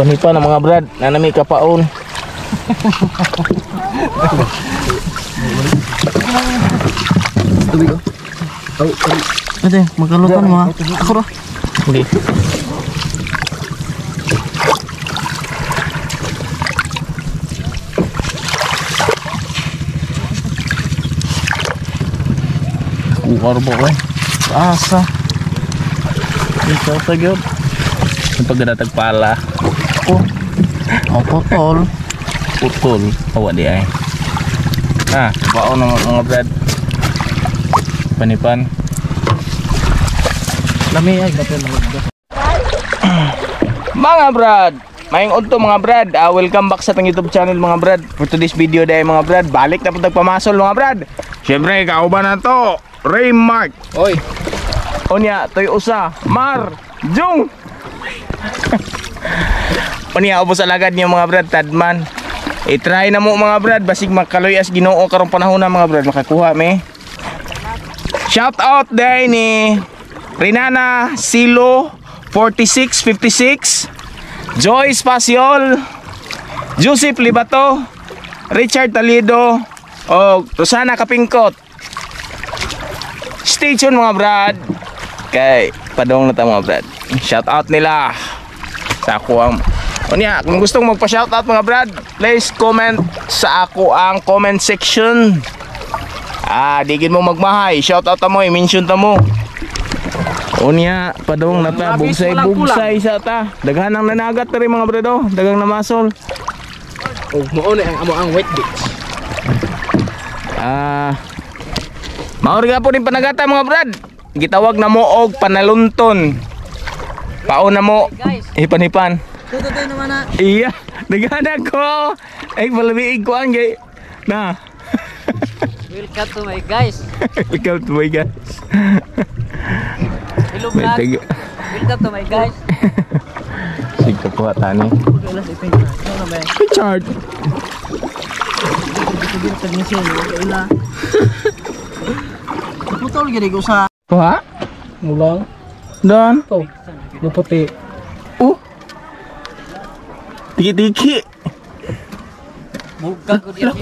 Panipan ang mga brad, nanami kapaon. Tubig ko. Ate, magkalutan mo ha. Ako ra. Hindi. Warbo ko eh. Asa. Ito sa gyud. Ang pagdadatag pala. Oh, putol. Putol. Awa di ay. Baon ng mga brad. Panipan. Lami ay dapat mga brad. Mayong udto mga brad. Welcome back sa tang YouTube channel mga brad. For today's video day mga brad, balik na po tagpamasol mga brad. Syempre kauban na to. Raymark. Oy. Onya, toy usa. Mar. Jung. Onya, ubos alagad niyo mga brad, tadman. I-try na mo mga brad, basig makaloy as Ginoo karong panahon na mga brad, makakuha me. Shout out day ni Rinana Silo 4656, Joy Spaciol, Joseph Libato, Richard Talido, o Rosana Kapingkot. Stay tuned mga brad. Kay padong na ta mga brad. Shout out nila sa ako ang unya. Kung gustong magpa-shout out mga brad, please comment sa ako ang comment section. Digin mo magmahay. Shout out ta mo, i-mention ta mo. Unya, padong na ta, bugsay sa ta. Daghan ang nanagat ta rin mga brad, oh. Dagang namasol. Oh, mauna ang amo ang wet beach. Maori nga po din panagata mga brad. Gitawag na mo og panalunton. Pauna mo hipan-hipan. Tututoy naman na. Iya, nagana ko. Ay palabiig ko ang gay. Na. Welcome to my guys. Welcome to my guys. Hello vlog. Welcome to my guys. Sige po tani. Wala si Peng. Ano ba? Richard. Sige technician, wala. Putol gid ko sa Kuha? mulang. Don. To. Luputi. Tiki-tiki. Buka ko dito.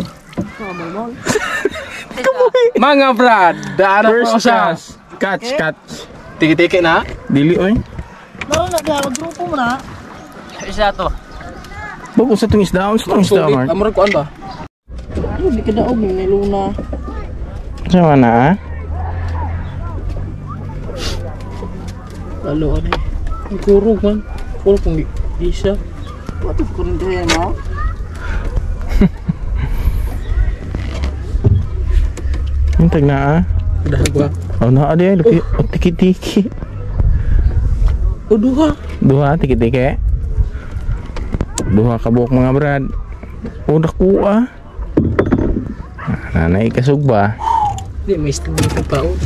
Mga brad, daan First sa catch. tiki-tiki na. Dili oy. Wala na grupo mo na. Isa to. Bago sa tong isda, Mark. Amor ko ba? Di ka daog ni Luna. Sama na. Lalo ano eh. Ang kurog man. Kurog kung isa. Wato ko rin kaya no? Hintag na Udah gua. Oh na ada lebih tiki-tiki. Duha tiki-tiki. Duha kabuk mga brad. Udah kuha. Nanay kasugba. Di may studi ko pa o.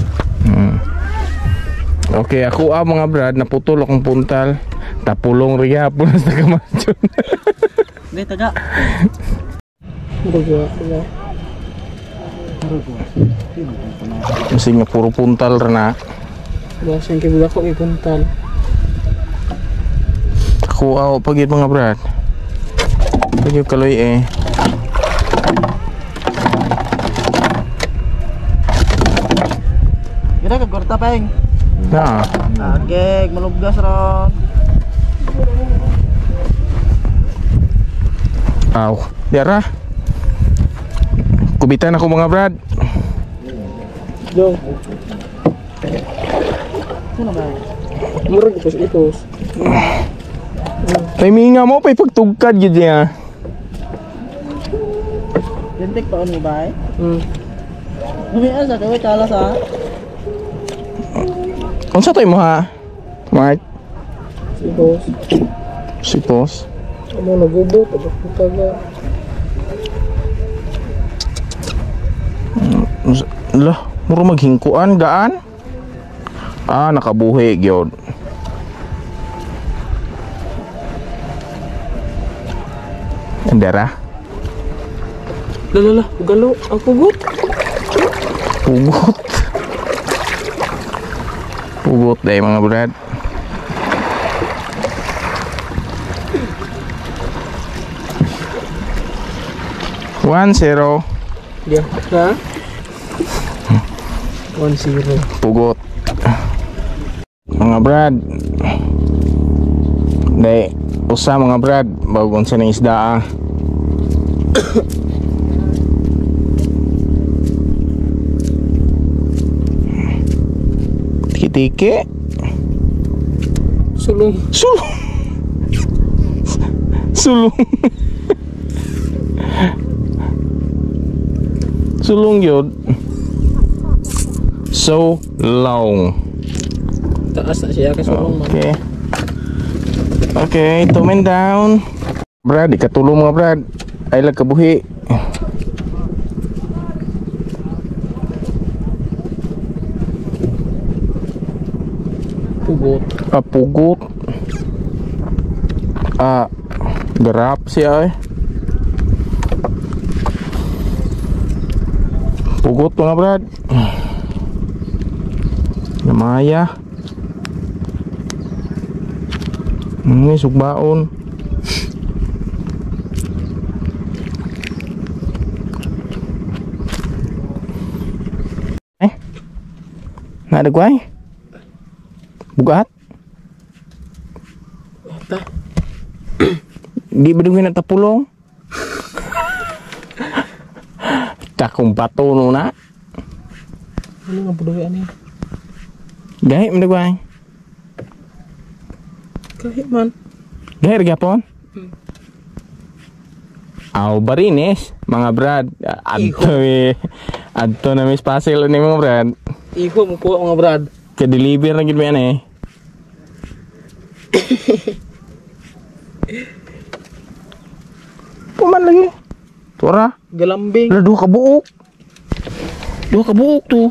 Okay, ako mga brad naputol akong puntal. Tapulong riya po sa kamadyon. Hindi taga. Gua. Kasi nga puro puntal na. Basan kay budak ko ipuntal. Ako pagit mga brad. Pagit kaloy eh. Kira ka gorta peng. Na. Agek maluggas ron. Diara. Kubitan ako mga brad. Jong. Ano ba? Murag ipos. May minga mo pa'y pagtugkad yun niya. Dentik pa ano ba eh? Lumian sa kaway kalas ha? Kung sa tayo mo ha? Mark? Sipos. Sipos? Ano nagubot? Abak puta ba? Lah, muro maghingkuan, gaan? Nakabuhi, gyud. Andara? Lala, galo, ang pugot. Pugot. Pugot dahil mga brad. 1-0. Dia. Ha? 1-0. Pugot. Mga brad. Dahil usa mga brad. Bagon sa ng isda Tiki-tiki. Sulong. Sulong. Sulong. Sulong yun. So long. Taas na siya kasi sulong man. Okay. Okay, tumin down. Brad, ikatulong mga brad. Ay lag kabuhi. Pugot. Pugot. Garap siya Pugot mga brad. Namaya. Ini sugbaon. Nggak ada guay. Bugat. Apa? Di bedungin at tapulong. Takong bato no na. Ano nga budaya niya? Gahit mo na guay. Kahit man. Gahit gapon. Aw barinis mga brad. Adto na may spasil ni mga brad. Iho mo po mga brad. Ka-deliver na gid mo yan Puman lagi. Tura. Galambing. Wala dua ka buok. Dua ka buok to.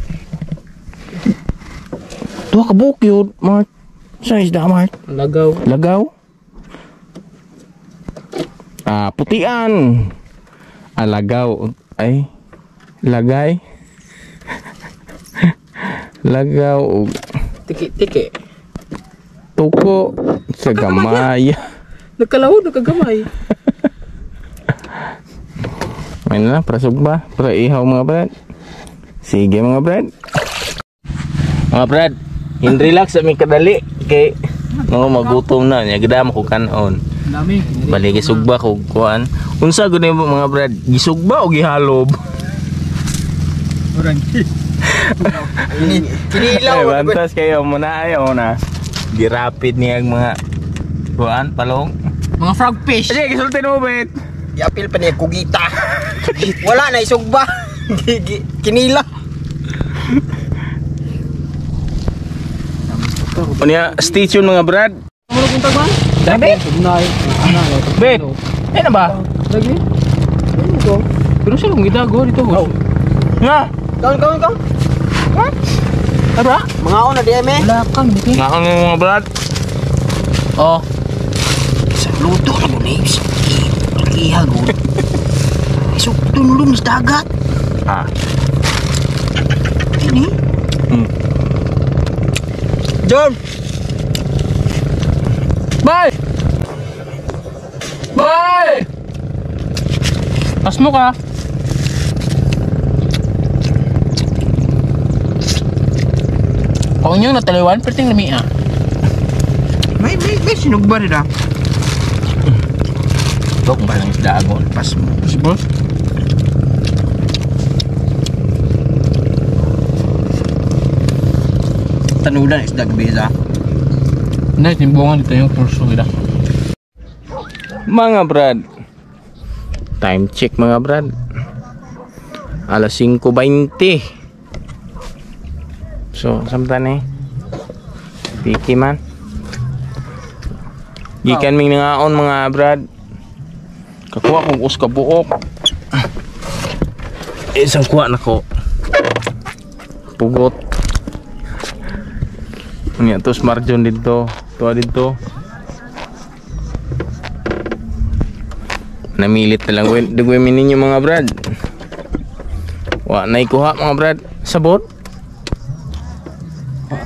Dua ka buok yun, Mart. Saan isda, Mart? Lagaw. Lagaw. Putian. Lagaw. Ay. Lagay. Lagaw. Tiki-tiki. Tuko. Sa gamay. Nagkalahod, nagkagamay. May na lang, prasog ba? Para ihaw mga brad. Sige mga brad. Mga brad, in-relax sa may kadali. Kay mga magutom na. Nyagdama ko kanon. Dami. Bali gisugba ko kuan. Unsa gud mo mga brad? Gisugba o gihalob? Orang. Kinilaw. Bantas kayo muna ayaw na. Girapid niya mga kuan palong. Mga frogfish. Sige, gisultin mo bet. Iapil pa niya kugita. Wala na isugba. Kinila. Unya stay tuned mga brad. Ano punta ba? Dabi? Sugnay. Bet. Ay na ba? Lagi. Ano ko? Pero siya kung gidago dito. Nga. Kawan. Ara? Mga una di eme. Wala kang dito. Nga ang mga brad. Oh. Sa luto na mo names. Iha go. Isog tunlun sa dagat. Ini. John. Bye. Bye. Pas mo ka. Kung nyo nataliwan, perting lamia. May sinugba rin ah. Dok balang isda agon pas mo. Possible? Tanudan isda gabeza. Hindi, timbungan dito yung pulso kita. Mga brad. Time check mga brad. Alas 5:20. So, samtan Piki man. Gikan ming nangaon mga brad. Kakuha kong uska buok. Isang kuha na ko. Pugot. Nya tos marjon dito. Tuwa dito. Namilit na lang dugwin ninyo mga brad. Wa nay kuha mga brad. Sabot.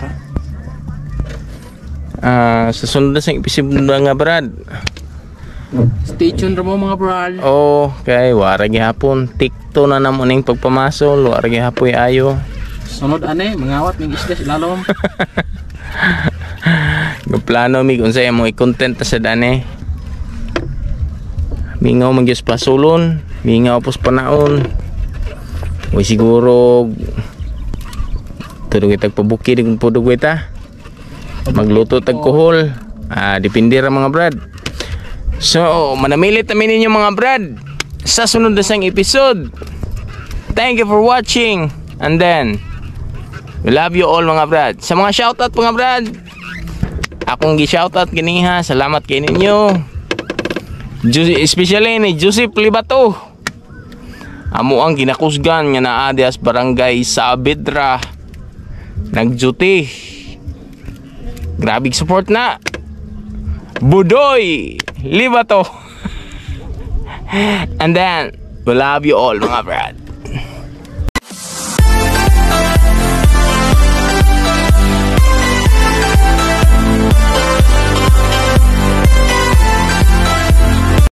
Sa sunod na sa episode nga brad. Stay tuned ra mo mga brad. Okay, wara gihapon. Tikto na namo ning pagpamasol, wara gihapoy ayo. Sunod ane, mangawat ng isda sa lalom. Plano mig unsay mo i-content sa dane. Mingaw man gyud pasulon, mingaw pos panaon. Uy siguro tudog itag pabuki dig pudog ta. Magluto tag kohol. Depende ra mga brad. So, manamilit namin ninyo mga brad sa sunod na sang episode. Thank you for watching. And then, we love you all mga brad. Sa mga shoutout mga brad, akong gi-shoutout kiniha. Salamat kay ninyo. Especially ni Joseph Libato. Amo ang ginakusgan nga naa dias barangay Saavedra. Nagduty. Grabe support na. Budoy Libato. And then, we love you all mga brad.